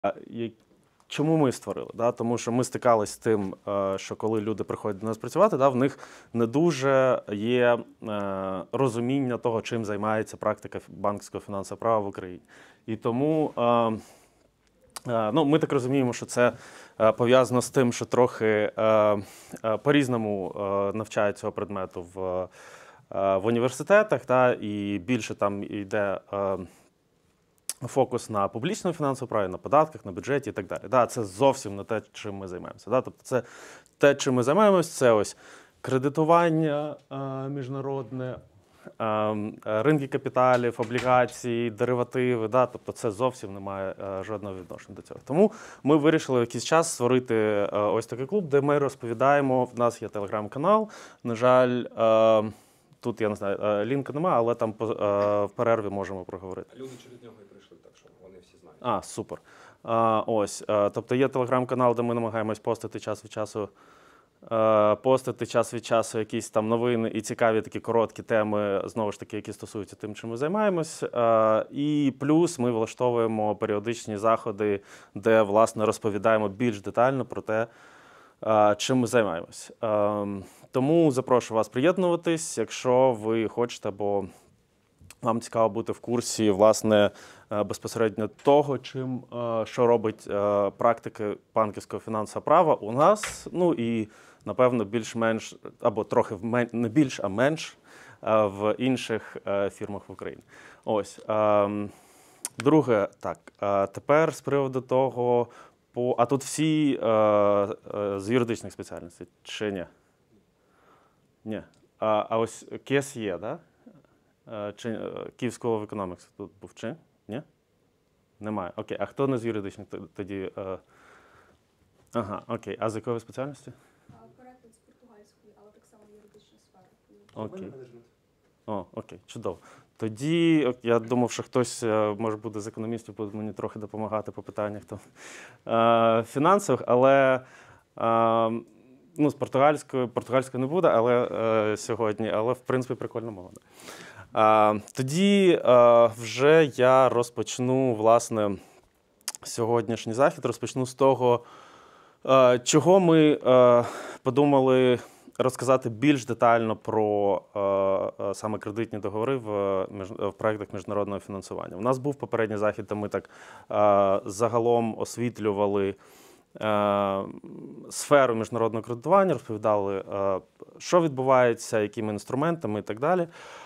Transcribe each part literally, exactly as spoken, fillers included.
Я- Чому ми створили? Да? Тому що ми стикалися з тим, е, що коли люди приходять до нас працювати, да, в них не дуже є е, розуміння того, чим займається практика банківського фінансового права в Україні. І тому е, е, ну, ми так розуміємо, що це е, пов'язано з тим, що трохи е, е, по-різному е, навчають цього предмету в, е, в університетах, та, і більше там йде е, фокус на публічному фінансовому праві, на податках, на бюджеті і так далі. Да, це зовсім не те, чим ми займаємося. Да? Тобто це те, чим ми займаємося, це ось кредитування е, міжнародне, е, ринки капіталів, облігації, деривативи. Да? Тобто це зовсім не має е, жодного відношення до цього. Тому ми вирішили в якийсь час створити е, ось такий клуб, де ми розповідаємо, в нас є телеграм-канал, на жаль, е, тут, я не знаю, лінка немає, але там в перерві можемо проговорити. Люди через нього і прийшли, так що вони всі знають. А, супер. А, ось, тобто є телеграм-канал, де ми намагаємось постити час від часу, постити час від часу якісь там новини і цікаві такі короткі теми, знову ж таки, які стосуються тим, чим ми займаємось. І плюс ми влаштовуємо періодичні заходи, де, власне, розповідаємо більш детально про те, чим ми займаємось. Тому запрошую вас приєднуватись, якщо ви хочете, або вам цікаво бути в курсі, власне, безпосередньо того, чим, що робить практика банківського фінансового права у нас, ну і, напевно, більш-менш, або трохи не більш, а менш в інших фірмах в Україні. Ось. Друге, так, тепер з приводу того, по, а тут всі е, е, з юридичних спеціальностей, чи ні? Ні. А, а ось КЕС є, так? Да? Чи Київ School of Economics тут був, чи? Ні? Немає. Окей. А хто не з юридичних тоді? Е... Ага, окей. А з якої спеціальності? Переклад з португальської, але так само юридична сфера. Окей. О, окей, чудово. Тоді я думав, що хтось, може, буде з економістів, буде мені трохи допомагати по питаннях там, е, фінансових, але е, ну, з португальською, португальською не буде, але е, сьогодні, але в принципі прикольна мова. Е, тоді е, вже я розпочну, власне, сьогоднішній захід, розпочну з того, е, чого ми е, подумали розказати більш детально про е, саме кредитні договори в, в проєктах міжнародного фінансування. У нас був попередній захід, де ми так е, загалом освітлювали е, сферу міжнародного кредитування, розповідали, е, що відбувається, якими інструментами і так далі.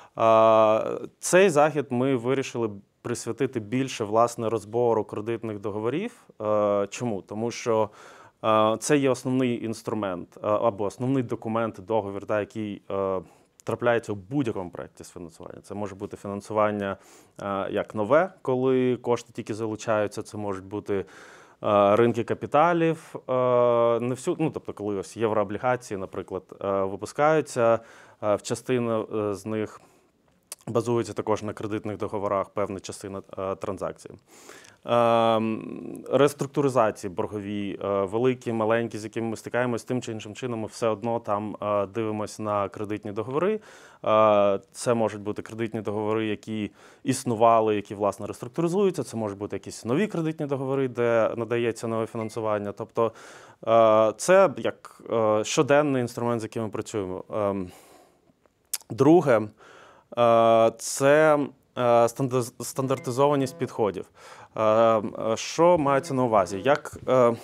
Е, цей захід ми вирішили присвятити більше, власне, розбору кредитних договорів. Е, чому? Тому що це є основний інструмент або основний документ, договір, да, який е, трапляється у будь-якому проєкті з фінансування. Це може бути фінансування е, як нове, коли кошти тільки залучаються, це можуть бути е, ринки капіталів, е, не всю, ну, тобто коли ось єврооблігації, наприклад, е, випускаються, е, в частину з них базується також на кредитних договорах певна частина е, транзакцій. Е, реструктуризації боргові, е, великі, маленькі, з якими ми стикаємося, тим чи іншим чином ми все одно там е, дивимося на кредитні договори. Е, це можуть бути кредитні договори, які існували, які, власне, реструктуризуються. Це можуть бути якісь нові кредитні договори, де надається нове фінансування. Тобто е, це як е, щоденний інструмент, з яким ми працюємо. Е, друге, це стандартизованість підходів. Що мається на увазі? Як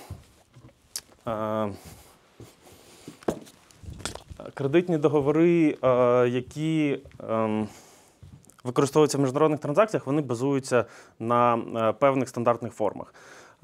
кредитні договори, які використовуються в міжнародних транзакціях, вони базуються на певних стандартних формах.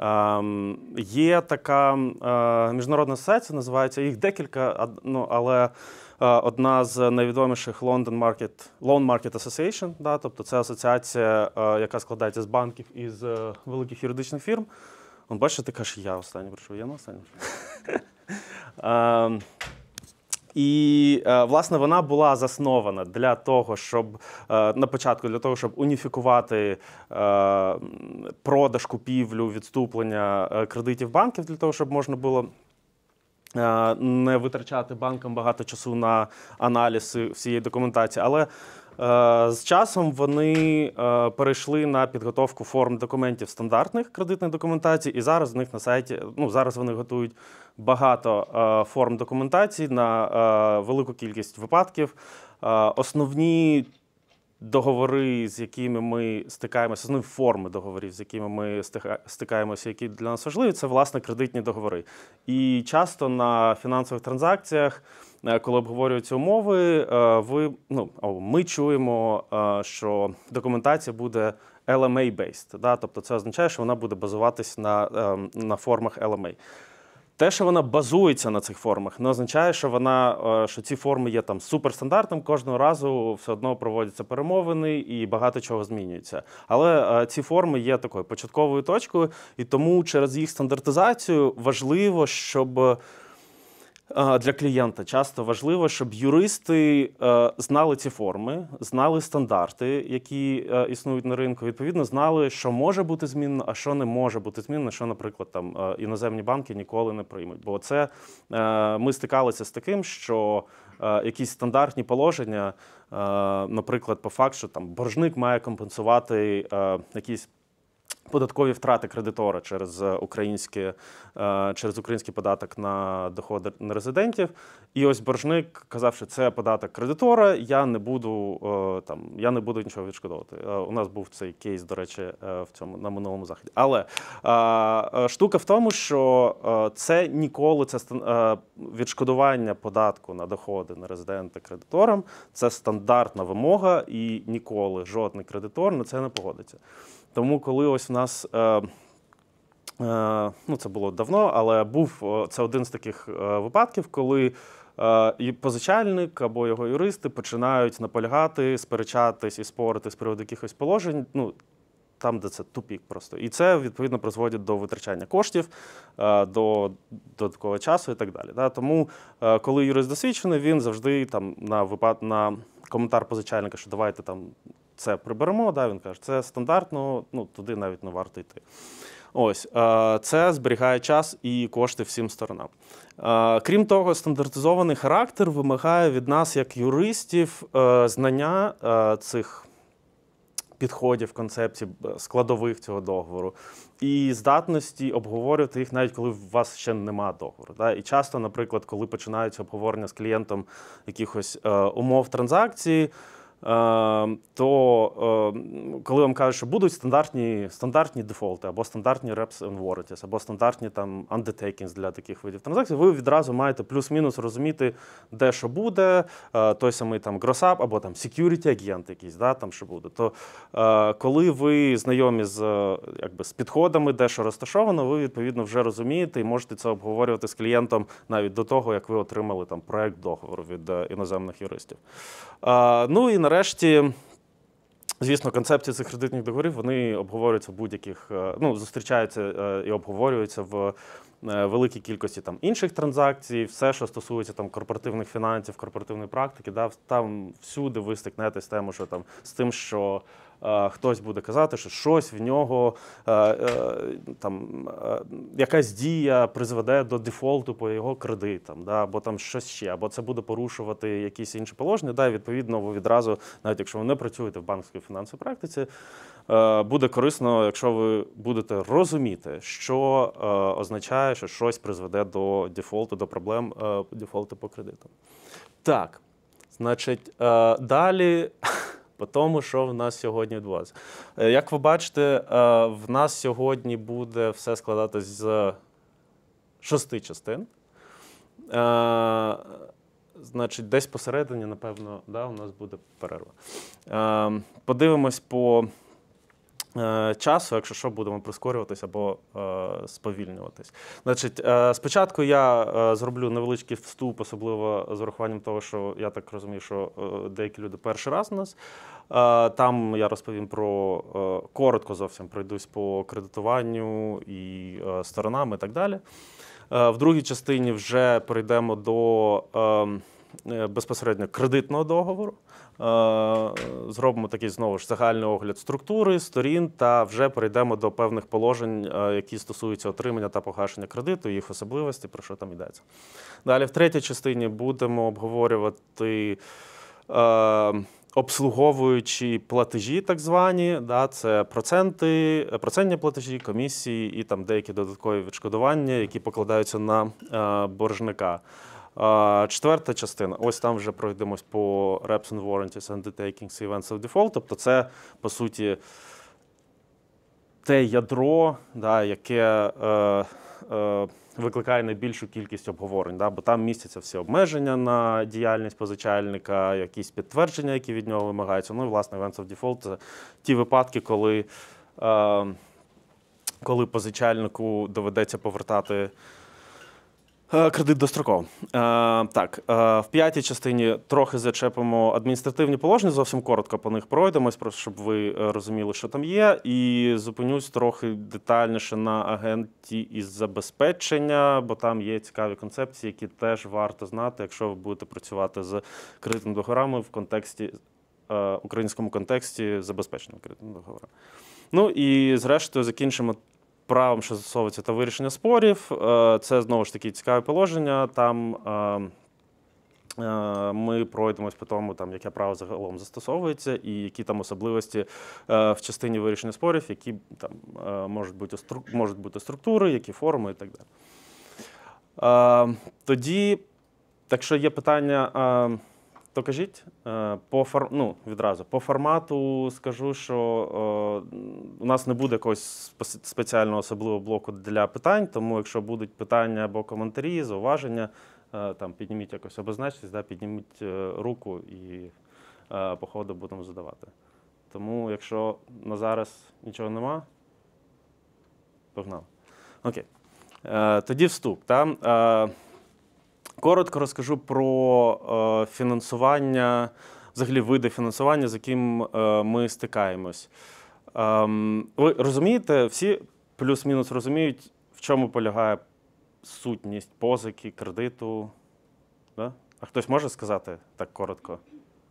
Є така міжнародна асоціація, називається, їх декілька, ну, але одна з найвідоміших London Market, Loan Market Association, да, тобто це асоціація, яка складається з банків і з великих юридичних фірм. Вон, бачите, ти кажеш, я останній прийшов, я на останній прийшов. І, власне, вона була заснована для того, щоб на початку для того, щоб уніфікувати продаж, купівлю, відступлення кредитів банків, для того, щоб можна було не витрачати банкам багато часу на аналіз всієї документації. Але Е, З часом вони е, перейшли на підготовку форм документів стандартних кредитних документацій, і зараз в них на сайті, ну зараз вони готують багато е, форм документацій на е, велику кількість випадків. Е, Основні договори, з якими ми стикаємося, основні форми договорів, з якими ми стика- стикаємося, які для нас важливі, це, власне, кредитні договори. І часто на фінансових транзакціях, е, коли обговорюються умови, е, ви, ну, о, ми чуємо, е, що документація буде ел ем ей-based. Да? Тобто це означає, що вона буде базуватись на, е, на формах ел ем ей. Те, що вона базується на цих формах, не означає, що вона, е, що ці форми є там суперстандартним. Кожного разу все одно проводяться перемовини і багато чого змінюється. Але е, ці форми є такою початковою точкою, і тому через їх стандартизацію важливо, щоб е, для клієнта часто важливо, щоб юристи е, знали ці форми, знали стандарти, які е, існують на ринку, відповідно, знали, що може бути змінено, а що не може бути змінено, що, наприклад, там е, іноземні банки ніколи не приймуть. Бо це е, ми стикалися з таким, що е, якісь стандартні положення, е, наприклад, по факту, що там боржник має компенсувати е, якісь податкові втрати кредитора через український, через український податок на доходи нерезидентів. І ось боржник казав, що це податок кредитора, я не буду, там, я не буду нічого відшкодовувати. У нас був цей кейс, до речі, в цьому, на минулому заході. Але штука в тому, що це ніколи, це відшкодування податку на доходи нерезидента кредиторам, це стандартна вимога, і ніколи жодний кредитор на це не погодиться. Тому коли ось в нас, е, е, ну це було давно, але був це один з таких е, випадків, коли е, і позичальник або його юристи починають наполягати, сперечатись і спорити з приводу якихось положень, ну там, де це тупік просто. І це, відповідно, призводить до витрачання коштів, е, до додаткового часу і так далі. Да? Тому, е, коли юрист досвідчений, він завжди там на випад на коментар позичальника, що давайте там це приберемо, да, він каже, це стандартно, ну, туди навіть не варто йти. Ось, це зберігає час і кошти всім сторонам. Крім того, стандартизований характер вимагає від нас, як юристів, знання цих підходів, концепцій, складових цього договору і здатності обговорювати їх, навіть коли у вас ще нема договору. Да? І часто, наприклад, коли починаються обговорення з клієнтом якихось умов транзакції, то коли вам кажуть, що будуть стандартні, стандартні дефолти, або стандартні reps and warranties, або стандартні там undertakings для таких видів транзакцій, ви відразу маєте плюс-мінус розуміти, де що буде, той самий там gross-up, або там security агент якийсь, да, там що буде. То коли ви знайомі з, якби, з підходами, де що розташовано, ви відповідно вже розумієте і можете це обговорювати з клієнтом навіть до того, як ви отримали там проект договору від іноземних юристів. Ну і нарешті, звісно, концепції цих кредитних договорів, вони обговорюються в будь-яких, ну, зустрічаються і обговорюються в великій кількості там інших транзакцій, все, що стосується там корпоративних фінансів, корпоративної практики, да, там всюди ви стикнетесь з тим, що там з тим, що е, хтось буде казати, що щось в нього е, е, там е, якась дія призведе до дефолту по його кредитам, да, або там щось ще, або це буде порушувати якісь інші положення. Да, і відповідно, ви відразу, навіть якщо ви не працюєте в банківській фінансовій практиці, буде корисно, якщо ви будете розуміти, що е, означає, що щось призведе до дефолту, до проблем е, дефолту по кредитам. Так, значить, е, далі по тому, що в нас сьогодні відбувається. Е, як ви бачите, е, в нас сьогодні буде все складатись з шести частин. Е, значить, десь посередині, напевно, да, у нас буде перерва. Е, подивимось по часу, якщо що, будемо прискорюватись або е, сповільнюватись. Значить, е, спочатку я е, зроблю невеличкий вступ, особливо з урахуванням того, що я так розумію, що е, деякі люди перший раз у нас. Е, там я розповім про, е, коротко зовсім пройдусь по кредитуванню і е, сторонам і так далі. Е, в другій частині вже перейдемо до е, безпосередньо кредитного договору. Зробимо такий, знову ж, загальний огляд структури, сторін та вже перейдемо до певних положень, які стосуються отримання та погашення кредиту, їх особливості, про що там йдеться. Далі в третій частині будемо обговорювати е, обслуговуючі платежі, так звані, да, це проценти, процентні платежі, комісії і там деякі додаткові відшкодування, які покладаються на е, боржника. Е, четверта частина, ось там вже пройдемось по Reps and Warranties, Undertakings і Events of Default, тобто це, по суті, те ядро, да, яке е, е, викликає найбільшу кількість обговорень, да, бо там містяться всі обмеження на діяльність позичальника, якісь підтвердження, які від нього вимагаються. Ну і, власне, Events of Default – це ті випадки, коли, е, коли позичальнику доведеться повертати е, кредит достроково. Е, так, е, в п'ятій частині трохи зачепимо адміністративні положення, зовсім коротко по них пройдемось, просто щоб ви е, розуміли, що там є, і зупинюсь трохи детальніше на агенті із забезпечення, бо там є цікаві концепції, які теж варто знати, якщо ви будете працювати з кредитними договорами в контексті, е, українському контексті забезпеченими кредитними договорами. Ну і зрештою закінчимо правом, що застосовується та вирішення спорів. Це, знову ж таки, цікаве положення. Там ми пройдемось по тому, там, яке право загалом застосовується і які там особливості в частині вирішення спорів, які там можуть бути, можуть бути структури, які форми і так далі. Тоді, якщо є питання, то кажіть. По фор... ну, відразу. По формату скажу, що е, у нас не буде якогось спеціального особливого блоку для питань, тому якщо будуть питання або коментарі, зауваження, е, там, підніміть якось обозначтесь, да, підніміть е, руку і е, по ходу будемо задавати. Тому якщо на зараз нічого нема, погнали. Окей. Е, тоді вступ. Та? Е, Коротко розкажу про е, фінансування, взагалі види фінансування, з яким е, ми стикаємось. Е, ви розумієте, всі плюс-мінус розуміють, в чому полягає сутність позики, кредиту? Да? А хтось може сказати так коротко?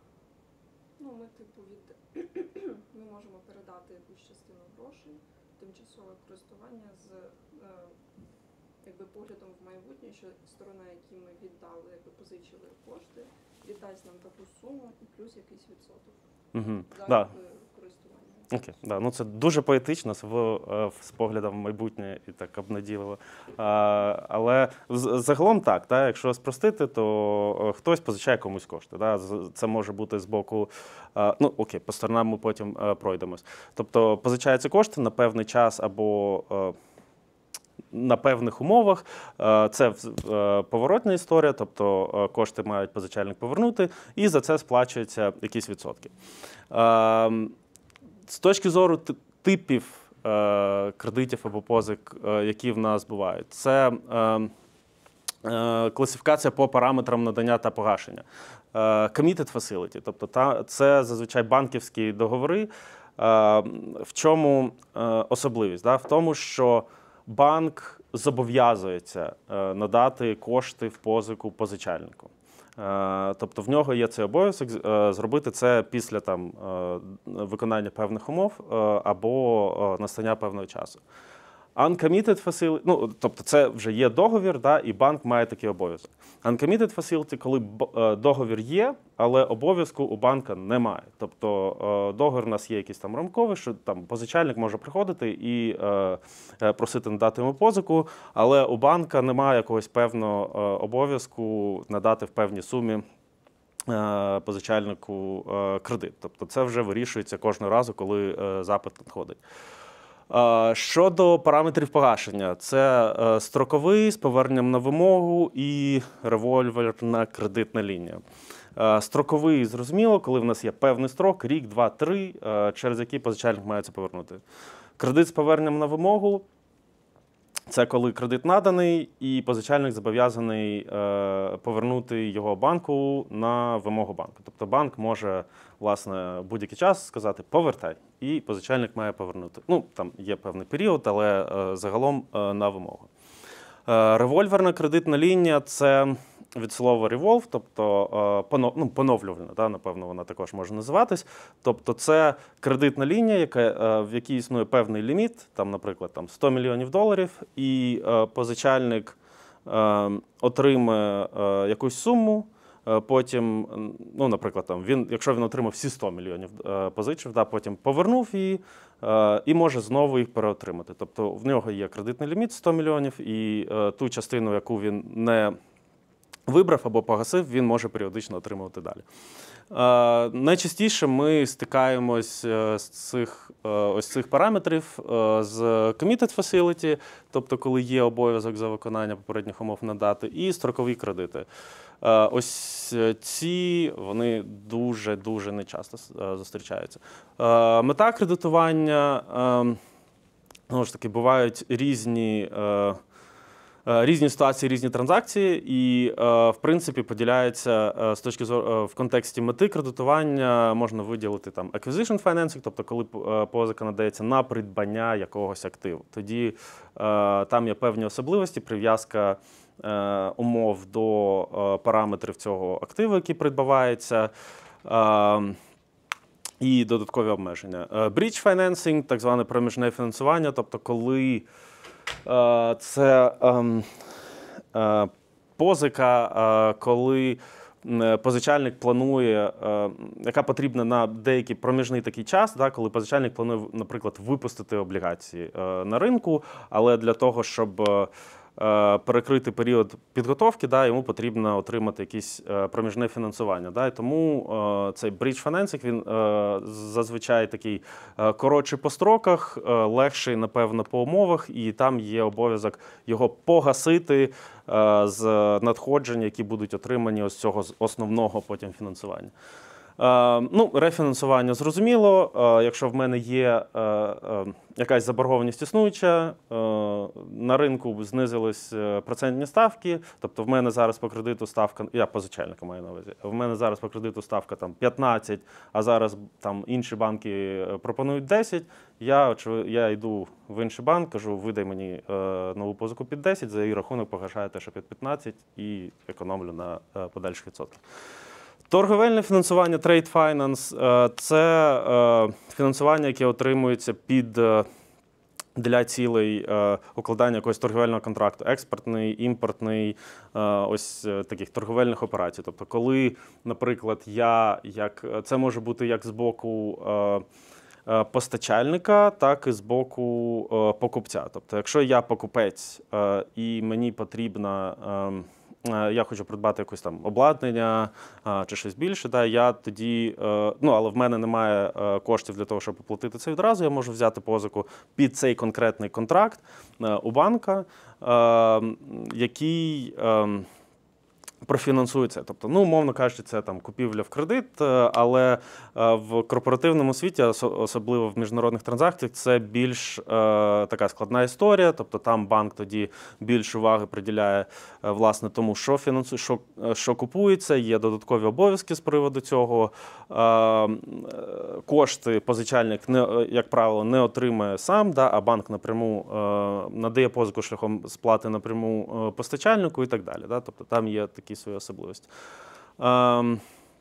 Ну, ми, типу, від... ми можемо передати якусь частину грошей, тимчасове користування з е, якби поглядом в майбутнє, що сторона, якій ми віддали, якби позичили кошти, віддасть нам таку суму і плюс якийсь відсоток Угу. за Да. якби, користування. Окей, да. Ну, це дуже поетично з, в- з поглядом в майбутнє і так обнадійливо. А, але з- загалом так, та, якщо спростити, то е, хтось позичає комусь кошти. Да. З- Це може бути з боку, е, ну окей, по сторонам ми потім е, пройдемось. Тобто позичаються кошти на певний час або е, на певних умовах. Е, Це е, поворотна історія, тобто е, кошти мають позичальник повернути, і за це сплачуються якісь відсотки. Е, З точки зору ти- типів е, кредитів або позик, е, які в нас бувають, це е, е, класифікація по параметрам надання та погашення. Е, Committed facility, тобто та, це зазвичай банківські договори. Е, в чому е, особливість? Да? В тому, що банк зобов'язується е, надати кошти в позику позичальнику. Е, Тобто в нього є цей обов'язок е, зробити це після там, е, виконання певних умов е, або е, настання певного часу. Uncommitted facility, ну, тобто це вже є договір, да, і банк має такий обов'язок. Uncommitted facility, коли б- е, договір є, але обов'язку у банка немає. Тобто е, договір у нас є якийсь там рамковий, що там позичальник може приходити і е, е, просити надати йому позику, але у банка немає якогось певного е, обов'язку надати в певній сумі е, позичальнику е, кредит. Тобто це вже вирішується кожного разу, коли е, запит надходить. Е, Щодо параметрів погашення, це е, строковий з поверненням на вимогу і револьверна кредитна лінія. Е, Строковий, зрозуміло, коли в нас є певний строк, рік, два, три, е, через який позичальник має це повернути. Кредит з поверненням на вимогу – це коли кредит наданий і позичальник зобов'язаний е, повернути його банку на вимогу банку. Тобто банк може, власне, будь-який час сказати «повертай», і позичальник має повернути. Ну, там є певний період, але е, загалом е, на вимогу. Е, Револьверна кредитна лінія – це від слова revolve, тобто е, поно- ну, поновлювальна, да, напевно, вона також може називатись. Тобто це кредитна лінія, яка, е, в якій існує певний ліміт, там, наприклад, там сто мільйонів доларів, і е, позичальник е, отримує е, якусь суму, е, потім, ну, наприклад, там, він, якщо він отримав всі сто мільйонів е, позичив, да, потім повернув її е, і може знову їх переотримати. Тобто в нього є кредитний ліміт сто мільйонів, і е, ту частину, яку він не вибрав або погасив, він може періодично отримувати далі. Е, найчастіше ми стикаємось е, з цих, е, ось цих параметрів е, з committed facility, тобто коли є обов'язок за виконання попередніх умов надати, і строкові кредити. Е, ось ці, вони дуже-дуже нечасто е, зустрічаються. Е, мета кредитування, е, знову ж таки, бувають різні е, Різні ситуації, різні транзакції, і, в принципі, поділяються з точки зору в контексті мети кредитування, можна виділити там acquisition financing, тобто коли позика надається на придбання якогось активу. Тоді там є певні особливості, прив'язка умов до параметрів цього активу, який придбавається, і додаткові обмеження. Bridge financing, так зване проміжне фінансування, тобто коли це позика, коли позичальник планує, яка потрібна на деякий проміжний такий час, да, коли позичальник планує, наприклад, випустити облігації на ринку, але для того, щоб перекрити період підготовки, да, йому потрібно отримати якесь проміжне фінансування. Да, і тому цей bridge financing, він зазвичай такий коротший по строках, легший, напевно, по умовах, і там є обов'язок його погасити з надходжень, які будуть отримані ось цього основного потім фінансування. Ну, рефінансування зрозуміло. Якщо в мене є якась заборгованість існуюча, на ринку знизились процентні ставки, тобто в мене зараз по кредиту ставка, я позичальника маю на увазі, в мене зараз по кредиту ставка там п'ятнадцять, а зараз там інші банки пропонують десять, я, я йду в інший банк, кажу, видай мені нову позику під десять, за її рахунок погашаю те, що під п'ятнадцять, і економлю на подальших відсотках. Торговельне фінансування, trade finance – це фінансування, яке отримується під, для цілей укладання якогось торговельного контракту, експортний, імпортний, ось таких торговельних операцій. Тобто, коли, наприклад, я, як, це може бути як з боку постачальника, так і з боку покупця. Тобто, якщо я покупець і мені потрібна, я хочу придбати якесь там обладнання а, чи щось більше, да, я тоді, е, ну, але в мене немає е, коштів для того, щоб оплатити це відразу, я можу взяти позику під цей конкретний контракт е, у банка, е, який е, профінансується. Тобто, ну, умовно кажучи, це там купівля в кредит, але в корпоративному світі, особливо в міжнародних транзакціях, це більш е, така складна історія. Тобто там банк тоді більш уваги приділяє е, власне тому, що фінансує, що, що купується, є додаткові обов'язки з приводу цього. Е, кошти позичальник, не, як правило, не отримує сам, да, а банк напряму е, надає позику шляхом сплати напряму е, постачальнику і так далі. Да? Тобто там є такі свої особливості. Ем,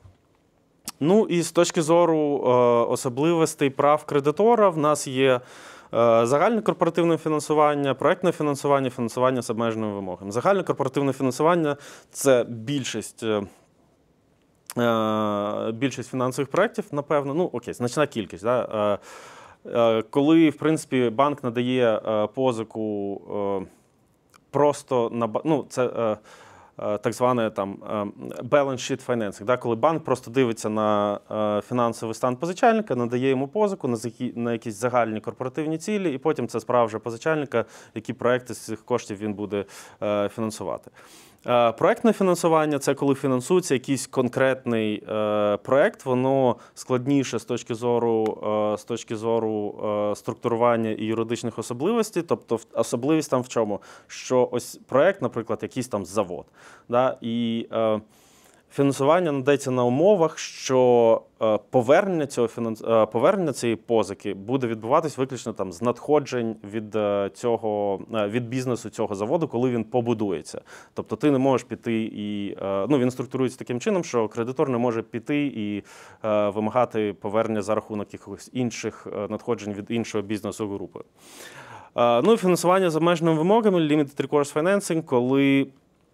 ну і з точки зору е, особливостей прав кредитора в нас є е, загальне корпоративне фінансування, проєктне фінансування, фінансування з обмеженими вимогами. Загальне корпоративне фінансування – це більшість, е, е, більшість фінансових проєктів, напевно, ну окей, значна кількість. Да? Е, е, коли, в принципі, банк надає е, позику е, просто на, ну, це е, так зване там balance sheet financing, да, коли банк просто дивиться на фінансовий стан позичальника, надає йому позику на, на якісь загальні корпоративні цілі, і потім це справа вже позичальника, які проекти з цих коштів він буде фінансувати. Проектне фінансування – це коли фінансується якийсь конкретний е, проект, воно складніше з точки зору, е, з точки зору е, структурування і юридичних особливостей. Тобто особливість там в чому? Що ось проект, наприклад, якийсь там завод. Да? І е, фінансування надається на умовах, що повернення цього фінанс... повернення цієї позики буде відбуватись виключно там з надходжень від цього від бізнесу цього заводу, коли він побудується. Тобто ти не можеш піти і ну він структурується таким чином, що кредитор не може піти і вимагати повернення за рахунок якихось інших надходжень від іншого бізнесу групи. Ну і фінансування з обмеженими вимогами, limited recourse financing, коли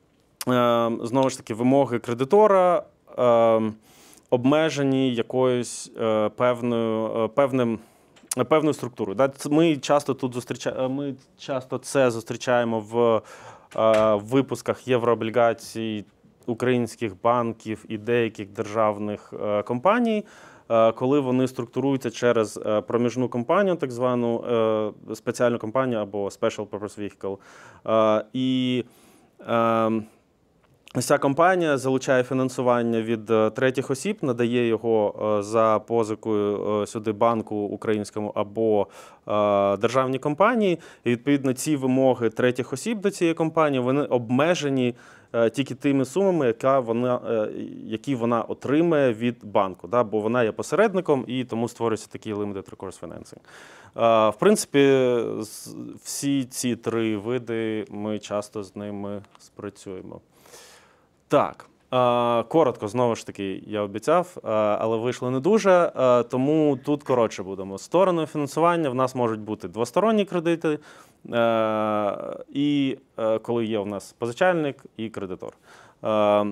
е, знову ж таки, вимоги кредитора е, обмежені якоюсь е, певною, е, певним, е, певною структурою. Да? Ц- Ми часто тут зустрічаємо, ми часто це зустрічаємо в е, випусках єврооблігацій українських банків і деяких державних е, компаній, е, коли вони структуруються через е, проміжну компанію, так звану е, спеціальну компанію або Special Purpose Vehicle. Е, І е, ось ця компанія залучає фінансування від е, третіх осіб, надає його е, за позикою е, сюди банку українському або е, державній компанії. І відповідно ці вимоги третіх осіб до цієї компанії вони обмежені е, тільки тими сумами, яка вона, е, які вона отримає від банку, да? Бо вона є посередником і тому створюється такий limited recourse financing. Е, В принципі, з- всі ці три види ми часто з ними спрацюємо. Так, е, коротко, знову ж таки, я обіцяв, е, але вийшло не дуже, е, тому тут коротше будемо. Стороною фінансування в нас можуть бути двосторонні кредити, е, і е, коли є у нас позичальник і кредитор. Е,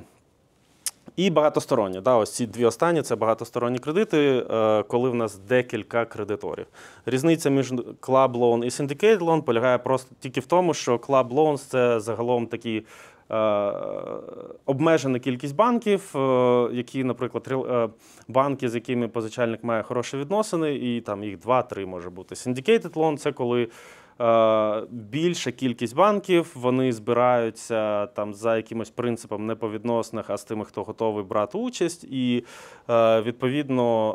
І багатосторонні. Да, ось ці дві останні – це багатосторонні кредити, е, коли в нас декілька кредиторів. Різниця між Club Loan і Syndicate Loan полягає просто тільки в тому, що Club Loans – це загалом такі е, обмежена кількість банків, е, які, наприклад, рел- е, банки, з якими позичальник має хороші відносини, і там їх два-три може бути. Syndicated Loan – це коли Е, більша кількість банків, вони збираються там за якимось принципом не по відносинах, а з тими, хто готовий брати участь. І, е, відповідно,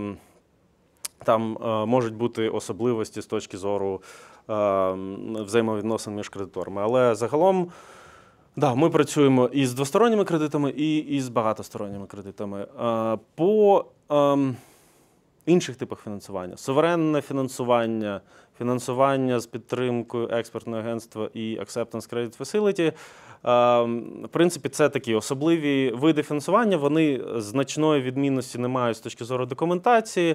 е, там е, можуть бути особливості з точки зору е, взаємовідносин між кредиторами. Але загалом, да, ми працюємо і з двосторонніми кредитами, і, і з багатосторонніми кредитами. Е, По ем, інших типах фінансування. Суверенне фінансування, фінансування з підтримкою експертного агентства і Acceptance Credit Facility. Е, В принципі, це такі особливі види фінансування. Вони значної відмінності не мають з точки зору документації, е,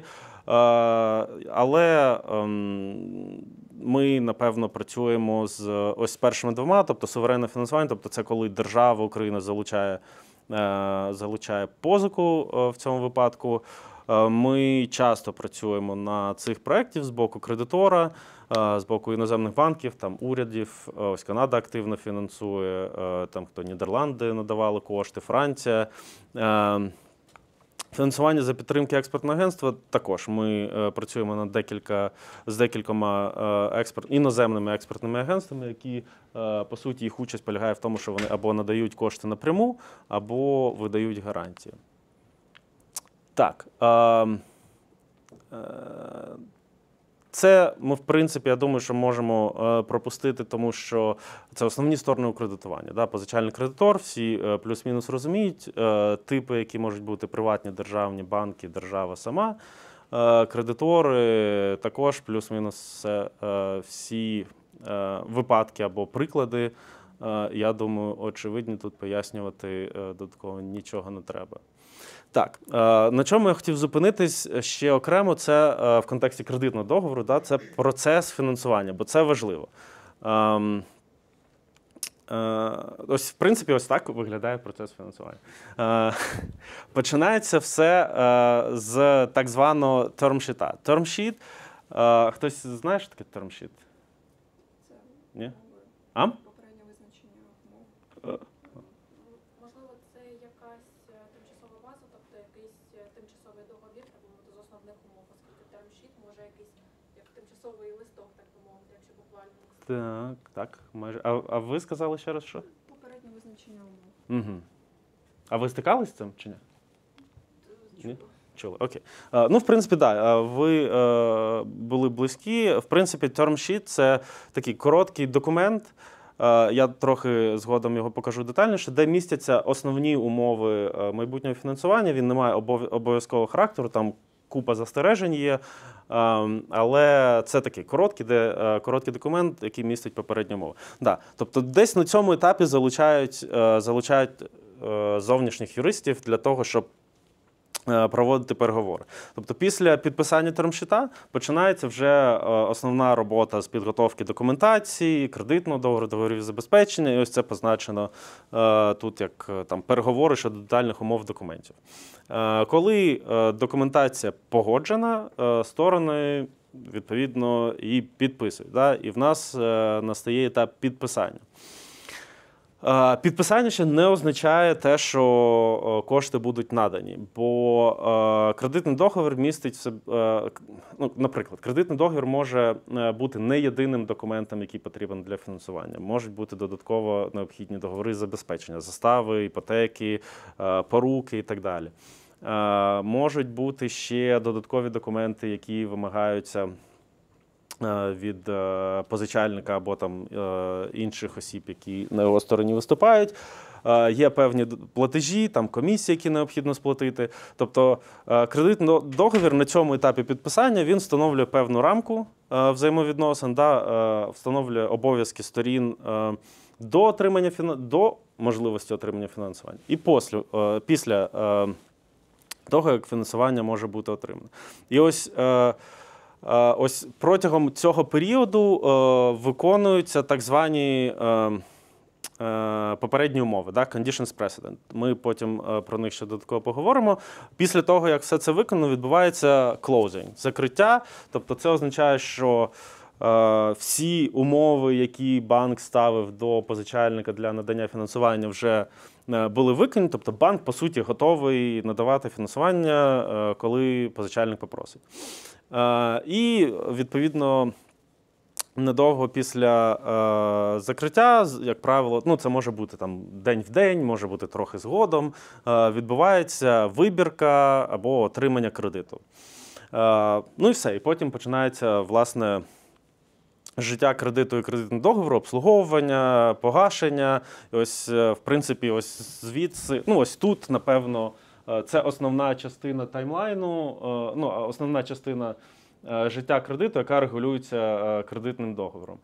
але ем, ми, напевно, працюємо з ось з першими двома, тобто суверенне фінансування, тобто це коли держава Україна залучає, е, залучає позику е, в цьому випадку. Е, Ми часто працюємо на цих проєктів з боку кредитора, е, з боку іноземних банків, там урядів. Е, Ось Канада активно фінансує, е, там хто Нідерланди надавали кошти, Франція. Е, Фінансування за підтримки експертного агентства також. Ми е, працюємо над декілька, з декількома е, експерт, іноземними експертними агентствами, які, е, по суті, їх участь полягає в тому, що вони або надають кошти напряму, або видають гарантії. Так. Е, е, Це ми, в принципі, я думаю, що можемо е, пропустити, тому що це основні сторони у кредитування. Да? Позичальний кредитор, всі е, плюс-мінус розуміють, е, типи, які можуть бути приватні, державні, банки, держава сама. Е, Кредитори також плюс-мінус все, е, всі е, випадки або приклади. Е, Я думаю, очевидні, тут пояснювати е, додатково нічого не треба. Так, е, на чому я хотів зупинитись ще окремо, це е, в контексті кредитного договору, да, це процес фінансування, бо це важливо. Ем, е, ось, в принципі, ось так виглядає процес фінансування. Е, починається все е, з так званого термшіта. Термшіт, е, хтось знає, що таке термшіт? Це Ні? умови. А? Попереднє визначення умов. Е, Можливо, це якась е, тимчасова база, тобто якийсь е, тимчасовий договір, так би мовити, з основних умов, оскільки термшіт може якийсь як тимчасовий листок, так би мовити, якщо буквально. Так, так, майже. А, а ви сказали ще раз що? Попереднє визначення умов. Угу. А ви стикались з цим чи ні? Ні? Чудово. Чули, окей. Е, Ну, в принципі, так, да, ви е, були близькі. В принципі, term sheet – це такий короткий документ, е, я трохи згодом його покажу детальніше, де містяться основні умови е, майбутнього фінансування. Він не має обов- обов'язкового характеру, там купа застережень є, е, але це такий короткий, де, е, короткий документ, який містить попередні умови. Да. Тобто десь на цьому етапі залучають, е, залучають е, зовнішніх юристів для того, щоб е, проводити переговори. Тобто після підписання термшита починається вже е, основна робота з підготовки документації, кредитного договору, договорів забезпечення, і ось це позначено е, тут як е, там, переговори щодо детальних умов документів. Е, коли е, документація погоджена, е, сторони відповідно і підписують. Да? І в нас е, настає етап підписання. Е, Підписання ще не означає те, що е, кошти будуть надані, бо е, кредитний договір містить в себе, е, ну, наприклад, кредитний договір може е, бути не єдиним документом, який потрібен для фінансування. Можуть бути додатково необхідні договори з забезпечення, застави, іпотеки, е, поруки і так далі. Е, Можуть бути ще додаткові документи, які вимагаються від е, позичальника або там е, інших осіб, які на його стороні виступають. Е, Є певні платежі, там комісії, які необхідно сплатити. Тобто е, кредитний договір на цьому етапі підписання він встановлює певну рамку е, взаємовідносин, да, е, встановлює обов'язки сторін е, до отримання фінансування, до можливості отримання фінансування. І після, е, після е, того, як фінансування може бути отримане. І ось е, Ось протягом цього періоду е, виконуються так звані е, е, попередні умови, да, conditions precedent. Ми потім е, про них ще додатково поговоримо. Після того, як все це виконано, відбувається closing, закриття. Тобто це означає, що е, всі умови, які банк ставив до позичальника для надання фінансування, вже були виконані. Тобто банк, по суті, готовий надавати фінансування, е, коли позичальник попросить. І, відповідно, недовго після е, закриття, як правило, ну це може бути там день в день, може бути трохи згодом, е, відбувається вибірка або отримання кредиту. Е, ну і все, і потім починається, власне, життя кредиту і кредитного договору, обслуговування, погашення. І ось, в принципі, ось звідси, ну ось тут, напевно, це основна частина таймлайну, ну, основна частина життя кредиту, яка регулюється кредитним договором.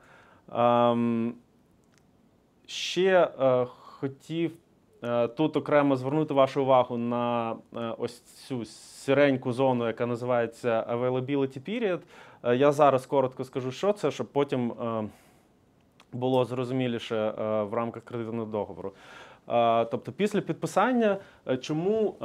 Ще хотів тут окремо звернути вашу увагу на ось цю сіреньку зону, яка називається Availability Period. Я зараз коротко скажу, що це, щоб потім було зрозуміліше в рамках кредитного договору. Тобто після підписання, чому,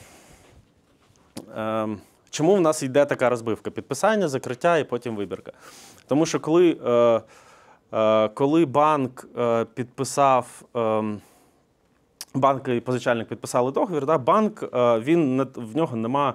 чому в нас йде така розбивка? Підписання, закриття і потім вибірка. Тому що коли, коли банк підписав, банк і позичальник підписали договір, да, банк, він, в нього нема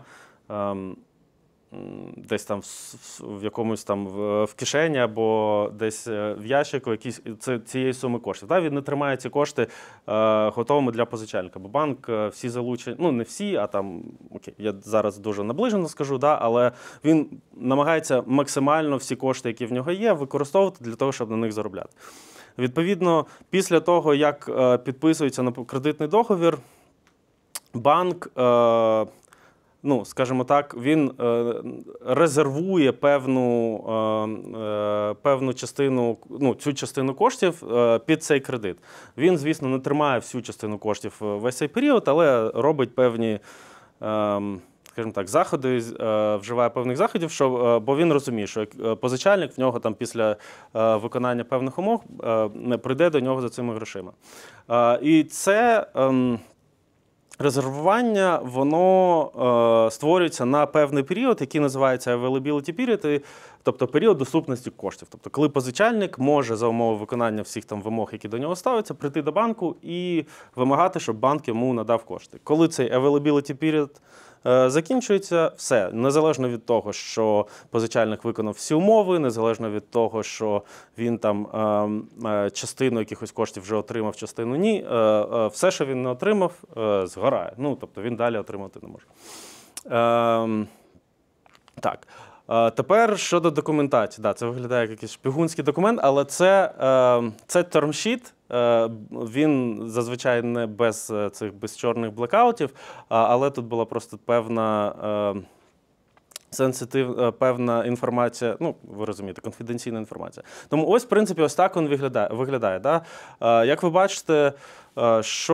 десь там в, в якомусь там в, в кишені або десь в ящику якісь цієї суми коштів. Да? Він не тримає ці кошти е, готовими для позичальника, бо банк е, всі залучені, ну не всі, а там, окей, я зараз дуже наближено скажу, да? Але він намагається максимально всі кошти, які в нього є, використовувати для того, щоб на них заробляти. Відповідно, після того, як е, підписується на кредитний договір, банк, е, ну, скажімо так, він е, резервує певну, е, е, певну частину, ну, цю частину коштів е, під цей кредит. Він, звісно, не тримає всю частину коштів весь цей період, але робить певні, е, скажімо так, заходи, е, вживає певних заходів, що, е, бо він розуміє, що позичальник в нього там після е, виконання певних умов е, не прийде до нього за цими грошима. Е, і це... Е, Резервування, воно е, створюється на певний період, який називається availability period, тобто період доступності коштів. Тобто, коли позичальник може за умови виконання всіх там вимог, які до нього ставляться, прийти до банку і вимагати, щоб банк йому надав кошти. Коли цей availability period е, закінчується, все, незалежно від того, що позичальник виконав всі умови, незалежно від того, що він там е, е, частину якихось коштів вже отримав, частину ні, е, е, все, що він не отримав, е, згорає. Ну, тобто він далі отримати не може. Е, так. Тепер щодо документації. Да, це виглядає як якийсь шпигунський документ, але це, це термшіт. Він зазвичай не без цих без чорних блекаутів, але тут була просто певна сенситив, певна інформація, ну, ви розумієте, конфіденційна інформація. Тому ось, в принципі, ось так він виглядає. виглядає да? Як ви бачите, що